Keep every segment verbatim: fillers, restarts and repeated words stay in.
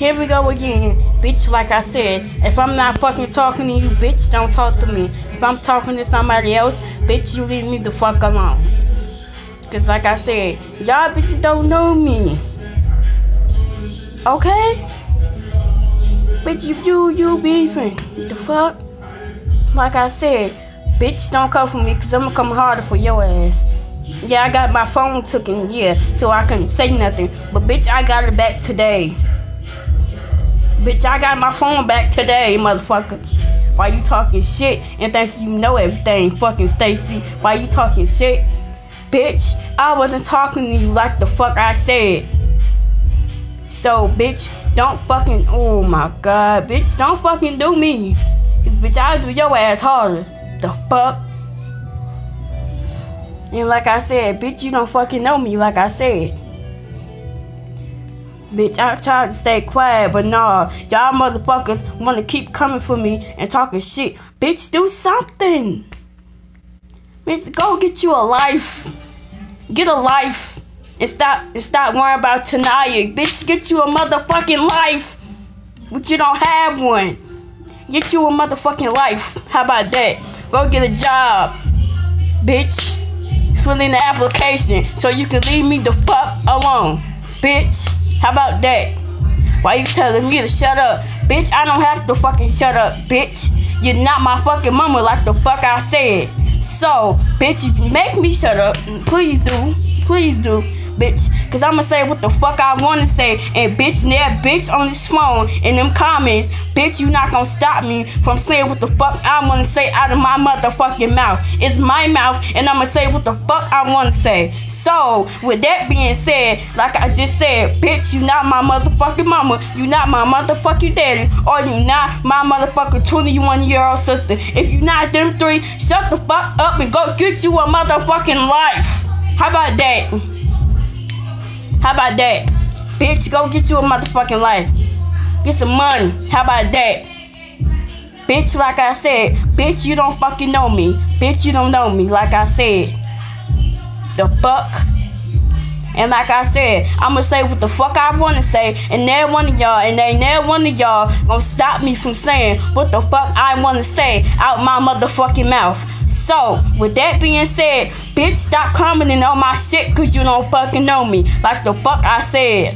Here we go again. Bitch, like I said, if I'm not fucking talking to you, bitch, don't talk to me. If I'm talking to somebody else, bitch, you leave me the fuck alone. Cause like I said, y'all bitches don't know me. Okay? Bitch, you you you beefing. The fuck? Like I said, bitch, don't come for me, cause I'm gonna come harder for your ass. Yeah, I got my phone taken, yeah, so I couldn't say nothing. But bitch, I got it back today. Bitch, I got my phone back today, motherfucker. Why you talking shit and think you know everything, fucking Stacy? Why you talking shit? Bitch, I wasn't talking to you like the fuck I said. So, bitch, don't fucking, oh my god, bitch, don't fucking do me. Cause, bitch, I'll do your ass harder. The fuck? And like I said, bitch, you don't fucking know me like I said. Bitch, I tried to stay quiet, but nah, y'all motherfuckers wanna keep coming for me and talking shit. Bitch, do something. Bitch, go get you a life. Get a life. And stop and stop worrying about Tanaya. Bitch, get you a motherfucking life. But you don't have one. Get you a motherfucking life. How about that? Go get a job. Bitch. Fill in the application so you can leave me the fuck alone. Bitch. How about that? Why you telling me to shut up? Bitch, I don't have to fucking shut up, bitch. You're not my fucking mama like the fuck I said. So, bitch, if you make me shut up, please do. Please do, bitch. Cause I'ma say what the fuck I wanna say. And bitch, that bitch on this phone in them comments, bitch, you not gonna stop me from saying what the fuck I wanna say out of my motherfucking mouth. It's my mouth and I'ma say what the fuck I wanna say. So, with that being said, like I just said, bitch, you not my motherfucking mama, you not my motherfucking daddy, or you not my motherfucking twenty-one year old sister. If you not them three, shut the fuck up and go get you a motherfucking life. How about that? How about that? Bitch, go get you a motherfucking life. Get some money. How about that? Bitch, like I said, bitch, you don't fucking know me. Bitch, you don't know me, like I said. The fuck? And like I said, I'ma say what the fuck I wanna say, and there one of y'all, and ain't there one of y'all gonna stop me from saying what the fuck I wanna say out my motherfucking mouth. So, with that being said, bitch, stop commenting on my shit cause you don't fucking know me, like the fuck I said.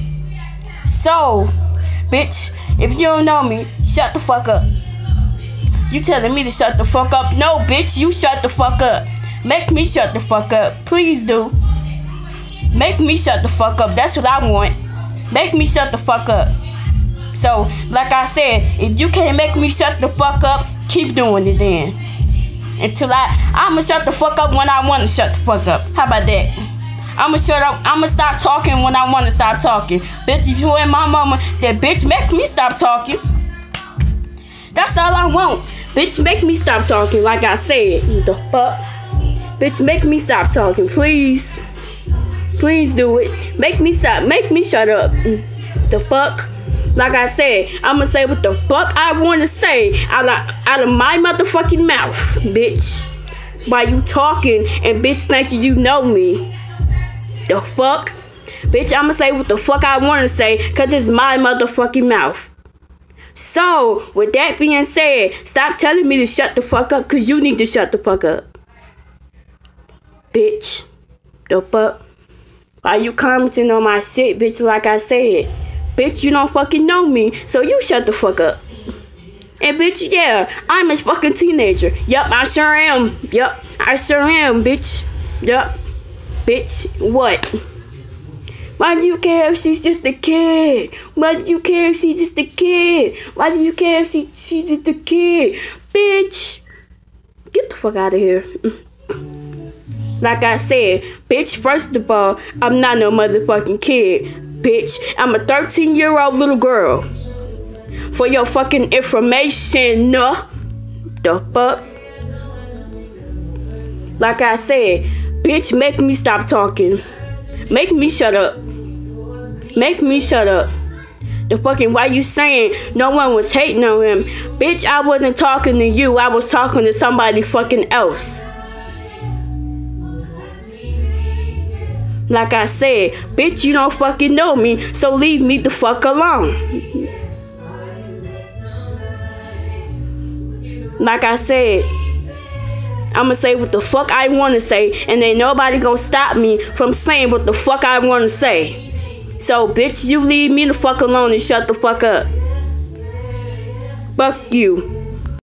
So, bitch, if you don't know me, shut the fuck up. You telling me to shut the fuck up? No, bitch, you shut the fuck up. Make me shut the fuck up. Please do. Make me shut the fuck up. That's what I want. Make me shut the fuck up. So, like I said, if you can't make me shut the fuck up, keep doing it then. Until I, I'ma shut the fuck up when I want to shut the fuck up. How about that? I'ma shut up. I'ma stop talking when I want to stop talking. Bitch, if you and my mama, that bitch make me stop talking. That's all I want. Bitch, make me stop talking like I said. The fuck? Bitch, make me stop talking, please. Please do it. Make me stop. Make me shut up. The fuck? Like I said, I'ma say what the fuck I wanna say out of, out of my motherfucking mouth, bitch. While you talking and bitch thinking you know me. The fuck? Bitch, I'ma say what the fuck I wanna say cause it's my motherfucking mouth. So, with that being said, stop telling me to shut the fuck up cause you need to shut the fuck up. Bitch. The fuck? Why you commenting on my shit, bitch, like I said? Bitch, you don't fucking know me, so you shut the fuck up. And bitch, yeah, I'm a fucking teenager. Yup, I sure am. Yup, I sure am, bitch. Yup. Bitch, what? Why do you care if she's just a kid? Why do you care if she's just a kid? Why do you care if she, she's just a kid? Bitch, get the fuck out of here. Like I said, bitch, first of all, I'm not no motherfucking kid. Bitch, I'm a thirteen year old little girl. For your fucking information, uh, the fuck? Like I said, bitch, make me stop talking. Make me shut up. Make me shut up. The fucking, why you saying no one was hating on him? Bitch, I wasn't talking to you. I was talking to somebody fucking else. Like I said, bitch, you don't fucking know me, so leave me the fuck alone. Like I said, I'ma say what the fuck I wanna say, and ain't nobody gonna stop me from saying what the fuck I wanna say. So, bitch, you leave me the fuck alone and shut the fuck up. Fuck you.